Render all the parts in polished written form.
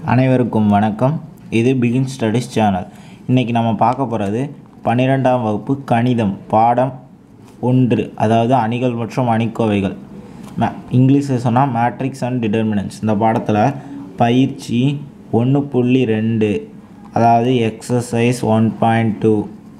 அனைவருக்கும் வணக்கம். இது பிகின் ஸ்டடீஸ் சேனல். இன்றைக்கி நம்ம பார்க்க போகிறது 12ஆம் வகுப்பு கணிதம் பாடம் 1, அதாவது அணிகள் மற்றும் அணிக்கோவைகள். இங்கிலீஷில் சொன்னால் மேட்ரிக்ஸ் அண்ட் டிட்டர்மினன்ட்ஸ். இந்த பாடத்தில் பயிற்சி 1.2, அதாவது எக்ஸசைஸ் 1.2,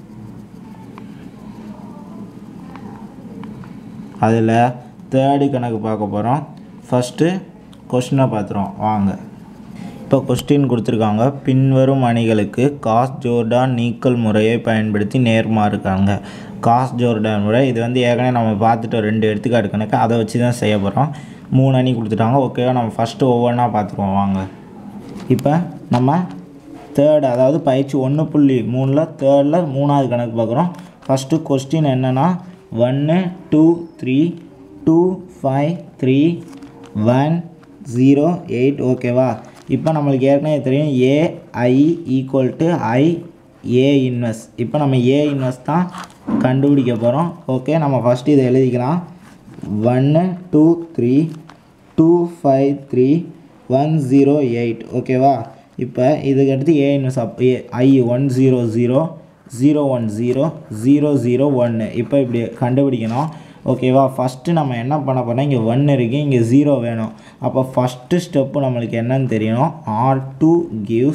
அதில் தேர்டு கணக்கு பார்க்க போகிறோம். ஃபஸ்ட்டு கொஸ்டினை பார்த்துருவோம் வாங்க. இப்போ கொஸ்டின் கொடுத்துருக்காங்க. பின்வரும் அணிகளுக்கு காஸ் ஜோர்டான் நீக்கல் முறையை பயன்படுத்தி நேர்மாறுக்காங்க. காஸ் ஜோர்டான் முறை இது ஏற்கனவே நம்ம பார்த்துட்டு 2 எடுத்துக்காட்டு கணக்கு, அதை வச்சு தான் செய்ய போகிறோம். 3 அணி கொடுத்துட்டாங்க. ஓகேவா, நம்ம ஃபஸ்ட்டு ஒவ்வொன்றா பார்த்துருவோம் வாங்க. இப்போ நம்ம தேர்டு, அதாவது பயிற்சி 1.3ல் தேர்டில் 3வது கணக்கு பார்க்குறோம். ஃபஸ்ட்டு கொஸ்டின் என்னென்னா 1 2 3 2 5 3 1 0 8. ஓகேவா, இப்போ நம்மளுக்கு ஏற்கனவே தெரியும் AI = I A இன்வெர்ஸ். இப்போ நம்ம A இன்வெர்ஸ் தான் கண்டுபிடிக்க போகிறோம். ஓகே, நம்ம ஃபஸ்ட்டு இதை எழுதிக்கலாம். 1 2 3 2 5 3 1 0 8. ஓகேவா, இப்போ இதுக்கு அடுத்து A இன்வெர்ஸ் I 1 0 0 0 1 0 0 0 1. இப்போ இப்படி கண்டுபிடிக்கணும். ஓகேவா, ஃபஸ்ட்டு நம்ம என்ன பண்ண போனால் இங்கே 1 இருக்குது, இங்கே 0 வேணும். அப்போ ஃபஸ்ட்டு ஸ்டெப்பு நம்மளுக்கு என்னன்னு தெரியணும். R2 gives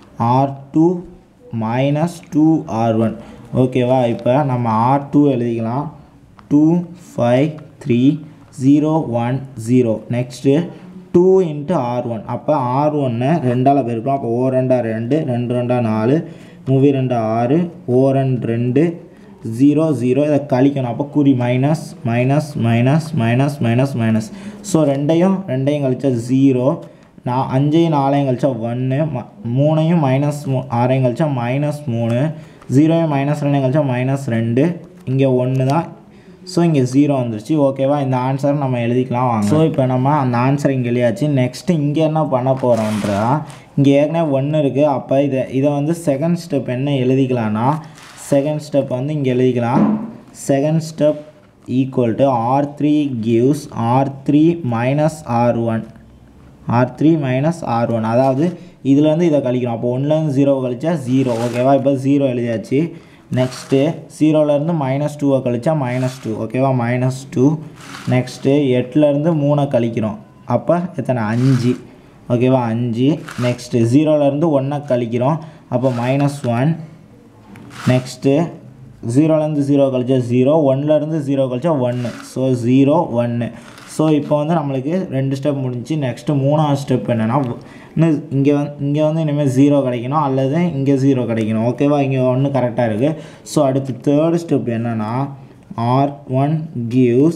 R2 minus 2R1. ஓகேவா, இப்போ நம்ம R2 எழுதிக்கலாம். 2 5 3 0 1 0. Next 2 × R1. அப்போ R1 2ஆல் பெருக்கலாம். அப்போ O 2 2 2 2 4 3 2 6 O 2 0 0. இதை கழிக்கணும். அப்போ குறி minus minus minus minus minus minus. So ரெண்டையும் கழிச்சா 0, 5ஐயும் 4ஐயும் கழிச்சா 1, 3ஐயும் -6ஐயும் கழிச்சா -3, 0ஐயும் -2ஐயும் கழிச்சா -2. இங்கே 1 தான். ஸோ இங்கே 0 வந்துருச்சு. ஓகேவா, இந்த ஆன்சர் நம்ம எழுதிக்கலாம் வாங்க. ஸோ இப்போ நம்ம அந்த ஆன்சர் இங்கே எழுதியாச்சு. நெக்ஸ்ட்டு இங்கே என்ன பண்ண போகிறோன்றா, இங்கே ஏற்கனவே 1 இருக்குது. அப்போ இதை செகண்ட் ஸ்டெப் என்ன எழுதிக்கலான்னா, செகண்ட் ஸ்டெப் இங்கே எழுதிக்கலாம். Second step equal to R3 gives R3 minus R1. R3 minus R1, அதாவது இதுலேருந்து இதை கழிக்கணும். அப்போ 1லேருந்து 0 கழிச்சா 0. ஓகேவா, இப்போ 0 எழுதியாச்சு. நெக்ஸ்ட்டு 0லேருந்து -2 கழிச்சா -2. ஓகேவா, -2. நெக்ஸ்ட்டு 8லேருந்து 3 கழிக்கிறோம். அப்போ எத்தனை 5. ஓகேவா, 5. நெக்ஸ்ட்டு 0லேருந்து 1 கழிக்கிறோம். அப்போ -1. நெக்ஸ்ட்டு 0லேருந்து 0 கழிச்சா 0, 1லேருந்து 0 கழிச்சா 1. ஸோ 0 1. ஸோ இப்போ நம்மளுக்கு 2 ஸ்டெப் முடிஞ்சு. நெக்ஸ்ட்டு 3ஆவது ஸ்டெப் என்னென்னா, இங்கே இனிமேல் 0 கிடைக்கணும், அல்லது இங்கே 0 கிடைக்கணும். ஓகேவா, இங்கே 1 கரெக்டாக இருக்குது. ஸோ அடுத்து தேர்டு ஸ்டெப் என்னென்னா, R1 gives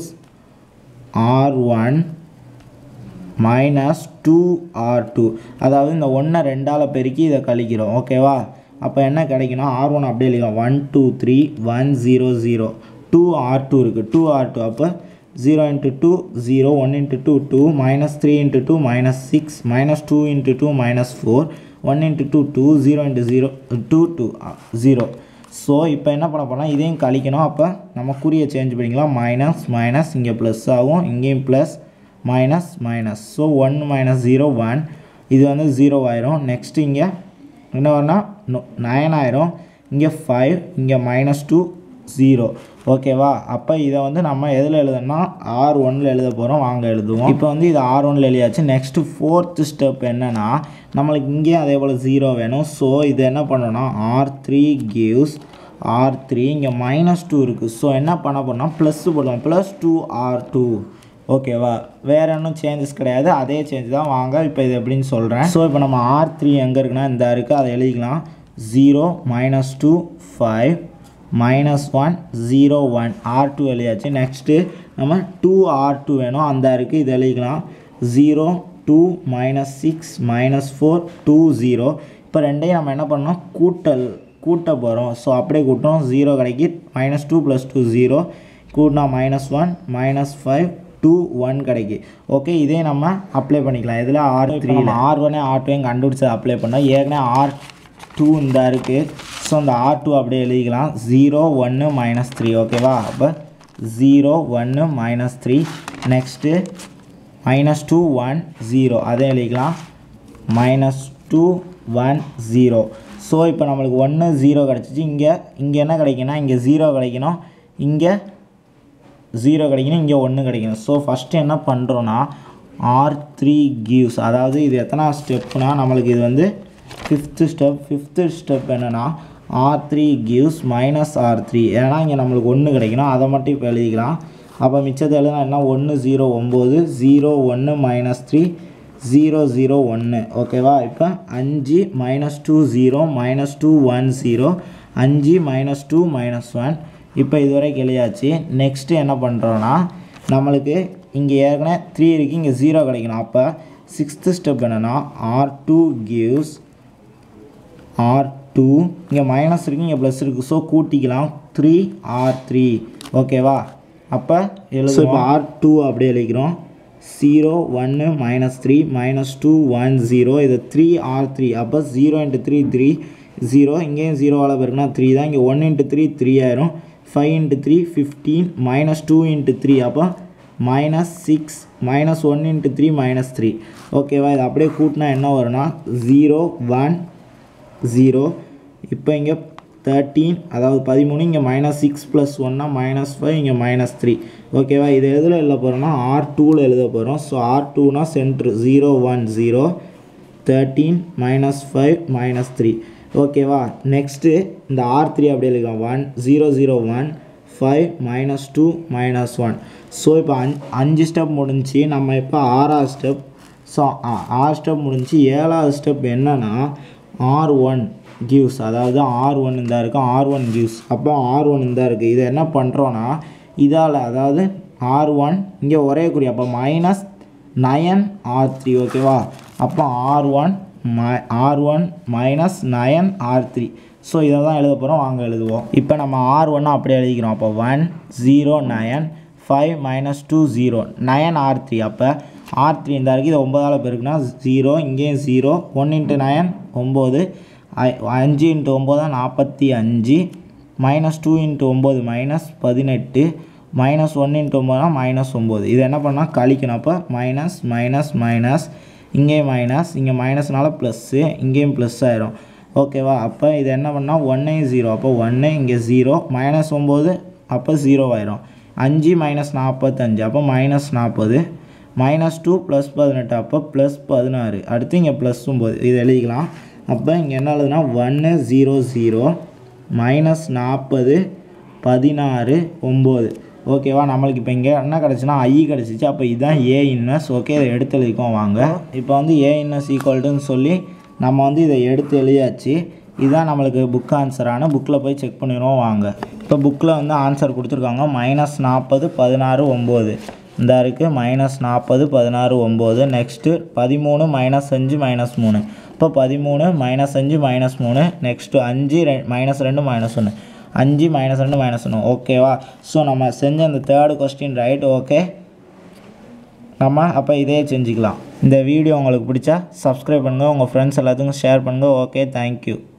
R1 minus 2R2. அதாவது இந்த 1 2ஆல் பெருக்கி இதை கழிக்கிறோம். ஓகேவா, அப்போ என்ன கிடைக்கணும், R1 அப்படியே எழுதிக்கலாம். 1 2 3 1 0 0. 2R2 இருக்குது, 2R2. அப்போ 0 × 2 0, 1 × 2 2, -3 × 2 -6, -2 × 2 -4, 1 × 2 2, 0 × 0 2 2 0. ஸோ இப்போ என்ன பண்ண போனால் இதையும் கழிக்கணும். அப்போ நம்ம குறியை சேஞ்ச் பண்ணிக்கலாம். மைனஸ் மைனஸ் இங்கே ப்ளஸ் ஆகும், இங்கேயும் ப்ளஸ் மைனஸ் மைனஸ். ஸோ 1 - 0 1. இது 0 ஆயிரும். நெக்ஸ்ட்டு இங்கே என்ன வரனா 9 ஆயிரும். இங்கே 5, இங்கே -2 0. ஓகேவா, அப்போ இதை நம்ம எதில் எழுதணும்னா R1ல் எழுத போகிறோம். வாங்க எழுதுவோம். இப்போ இது R1ல் எழுதியாச்சு. நெக்ஸ்ட்டு ஃபோர்த்து ஸ்டெப் என்னென்னா, நம்மளுக்கு இங்கேயும் அதே போல் 0 வேணும். ஸோ இது என்ன பண்ணணும்னா, R3 gives R3, இங்கே -2 இருக்குது. ஸோ என்ன பண்ண போகிறோம்னா ப்ளஸ் போடுவோம், +2R2. ஓகேவா, வேறு ஒன்றும் சேஞ்சஸ் கிடையாது, அதே சேஞ்ச் தான். வாங்க இப்போ இது எப்படின்னு சொல்கிறேன். ஸோ இப்போ நம்ம R3 எங்கே இருக்குன்னா இந்த இருக்குது, அதை எழுதிக்கலாம். 0 -2 5 -1 0 1. R2 எழுதியாச்சு. நெக்ஸ்ட்டு நம்ம 2R2 வேணும், அந்த இருக்குது, இது எழுதிக்கலாம். 0 2 -6 -4 2 0. இப்போ ரெண்டையும் நம்ம என்ன பண்ணோம், கூட்ட போகிறோம். ஸோ அப்படியே கூட்டோம், 0 கிடைக்கி. -2 + 2 0, கூட்டினா -1 -5 2 1 கிடைக்கு. ஓகே, இதே நம்ம அப்ளை பண்ணிக்கலாம். இதில் R3 R1 R2 கண்டுபிடிச்சது அப்ளை பண்ணோம். ஏற்கனவே R2 இந்த இருக்குது. ஸோ அந்த R2 அப்படியே எழுதிக்கலாம். 0 1 -3. ஓகேவா, அப்போ 0 1 -3. நெக்ஸ்ட்டு -2 1 0 அதே எழுதிக்கலாம். 2 1 0. ஸோ இப்போ நம்மளுக்கு 1 0 கிடச்சிச்சு. இங்கே என்ன கிடைக்குன்னா இங்கே 0 கிடைக்கணும், இங்கே 0 கிடைக்கணும், இங்கே 1 கிடைக்கணும். ஸோ ஃபஸ்ட்டு என்ன பண்ணுறோன்னா R3 gives, அதாவது இது எத்தனை ஸ்டெப்னா நம்மளுக்கு இது வந்து ஃபிஃப்த்து ஸ்டெப் என்னென்னா R3 gives -R3. ஏன்னா இங்கே நம்மளுக்கு 1 கிடைக்கணும், அதை மட்டும் இப்போ எழுதிக்கலாம். அப்போ மிச்சத்தை எழுதுனா என்ன 1 0 9 0 1 -3 0 0 1. ஓகேவா? இப்போ 5 -2 0 -2 1 0 5 -2 -1. இப்போ இதுவரைக்கும் எழுதியாச்சு. நெக்ஸ்ட்டு என்ன பண்ணுறோன்னா நம்மளுக்கு இங்கே ஏற்கனவே 3 இருக்குது, இங்கே 0 கிடைக்கணும். அப்போ சிக்ஸ்த்து ஸ்டெப் என்னென்னா R2 gives R2, இங்கே மைனஸ் இருக்குது, இங்கே ப்ளஸ் இருக்குது. ஸோ கூட்டிக்கலாம் 3R3. ஓகேவா? அப்போ எழுதும். இப்போ R2 அப்படியே எழுதிக்கிறோம் 0 1 -3 -2 1 0. இது 3R3. அப்போ 0 × 3 3 0. இங்கேயும் 0வால் பெருக்குனா 3 தான். இங்கே 1 × 3 3 ஆயிரும். 5 × 3 15 -2 × 3 அப்போ -6 -1 × 3 -3. ஓகேவா? இது அப்படியே கூட்டினா என்ன வரும்னா 0 1 0. இப்போ இங்கே 13, அதாவது 13, இங்கே -6 + 1 -5, இங்கே -3. ஓகேவா? இது எதில் எழுத போகிறோம்னா R2ல் எழுத போகிறோம். ஸோ R2னா சென்ட்ரு 0 1 0 13 -5 -3. ஓகேவா? நெக்ஸ்ட்டு இந்த R3 அப்படியே எழுதிக்கலாம் 1 0 0 1 5 -2 -1. ஸோ இப்போ 5 ஸ்டெப் முடிஞ்சு. நம்ம இப்போ 6வது ஸ்டெப். ஸோ 6 ஸ்டெப் முடிஞ்சு. 7வது ஸ்டெப் என்னன்னா R1 gives, அதாவது R1 இந்த இருக்குது, R1 gives. அப்போ R1 இந்த இருக்குது. இதை என்ன பண்ணுறோன்னா இதால், அதாவது R1 இங்கே ஒரே குறி, அப்போ -9R3. ஓகேவா? அப்போ R1 -9R3. ஸோ இதை தான் எழுத போகிறோம். வாங்க எழுதுவோம். இப்போ நம்ம R1 அப்படியே எழுதிக்கிறோம். அப்போ 1 0 9 5 -2 0 9R3. அப்போ R3 இந்த இருக்குது, இது 9ஆல் பெருக்குனா 0, இங்கேயும் 0 1 × 9 9 5 × 9 45 -2 × 9 -18 -1 × 9 -9. இது என்ன பண்ணால் கழிக்கணும். அப்போ மைனஸ் மைனஸ் மைனஸ், இங்கேயும் மைனஸ், இங்கே மைனஸ்னால ப்ளஸ்ஸு, இங்கேயும் ப்ளஸ் ஆயிரும். ஓகேவா? அப்போ இது என்ன பண்ணால் 1 0. அப்போ 1 இங்கே 0 -9 அப்போ 0 ஆயிரும். 5 -45 அப்போ -40 -2 + 18 அப்போ +16. அடுத்து இங்கே +9 இது எழுதிக்கலாம். அப்போ இங்கே என்ன எழுதுனா 1 0 0 -40 16 9. ஓகேவா? நம்மளுக்கு இப்போ இங்கே என்ன கிடச்சுன்னா I கிடச்சிச்சு. அப்போ இதுதான் A இன்வெர்ஸ். ஓகே, இதை எடுத்து எழுதிக்கோம் வாங்க. இப்போ வந்து A இன்வெர்ஸ் ஈக்குவல்ட்டுன்னு சொல்லி நம்ம வந்து இதை எடுத்து எழுதியாச்சு. இதுதான் நம்மளுக்கு புக் ஆன்சரான. புக்கில் போய் செக் பண்ணிடுவோம் வாங்க. இப்போ புக்கில் வந்து ஆன்சர் கொடுத்துருக்காங்க. -40 16 9 இந்த இருக்குது. -40 16 9. நெக்ஸ்ட்டு 13 -5 -3. இப்போ 13 -5 -3. நெக்ஸ்ட்டு 5 -2 -1 5 -2 -1. ஓகேவா? ஸோ நம்ம செஞ்ச அந்த 3rd கொஸ்டின் ரைட். ஓகே, நம்ம அப்போ இதே செஞ்சுக்கலாம். இந்த வீடியோ உங்களுக்கு பிடிச்சா சப்ஸ்கிரைப் பண்ணுங்கள், உங்கள் ஃப்ரெண்ட்ஸ் எல்லாத்துக்கும் ஷேர் பண்ணுங்கள். Okay, thank you.